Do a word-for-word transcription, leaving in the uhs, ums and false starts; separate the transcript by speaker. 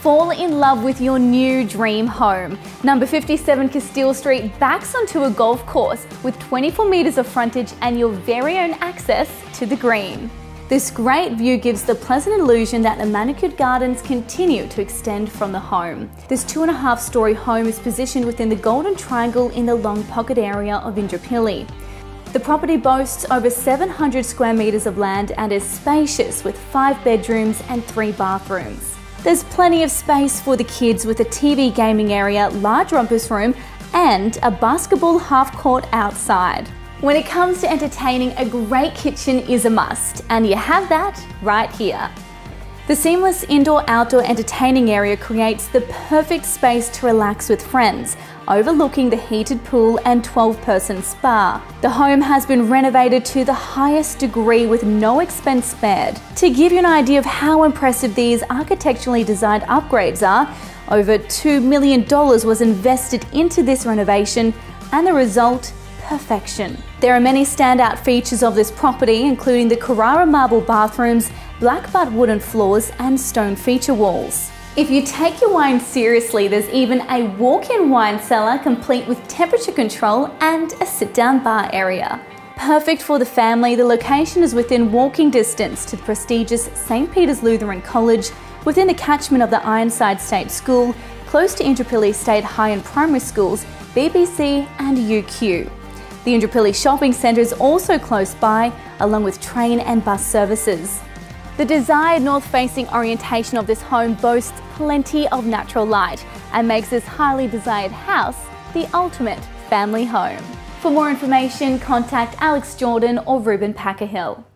Speaker 1: Fall in love with your new dream home. Number fifty-seven Castile Street backs onto a golf course with twenty-four metres of frontage and your very own access to the green. This great view gives the pleasant illusion that the manicured gardens continue to extend from the home. This two and a half storey home is positioned within the Golden Triangle in the Long Pocket area of Indooroopilly. The property boasts over seven hundred square metres of land and is spacious with five bedrooms and three bathrooms. There's plenty of space for the kids with a T V gaming area, large rumpus room and a basketball half court outside. When it comes to entertaining, a great kitchen is a must, and you have that right here. The seamless indoor-outdoor entertaining area creates the perfect space to relax with friends, overlooking the heated pool and twelve person spa. The home has been renovated to the highest degree with no expense spared. To give you an idea of how impressive these architecturally designed upgrades are, over two million dollars was invested into this renovation, and the result, perfection. There are many standout features of this property, including the Carrara marble bathrooms, black butt wooden floors and stone feature walls. If you take your wine seriously, there's even a walk-in wine cellar complete with temperature control and a sit-down bar area. Perfect for the family, the location is within walking distance to the prestigious Saint Peter's Lutheran College, within the catchment of the Ironside State School, close to Indooroopilly State High and Primary Schools, B B C and U Q. The Indooroopilly Shopping Centre is also close by, along with train and bus services. The desired north-facing orientation of this home boasts plenty of natural light and makes this highly desired house the ultimate family home. For more information, contact Alex Jordan or Ruben Packerhill.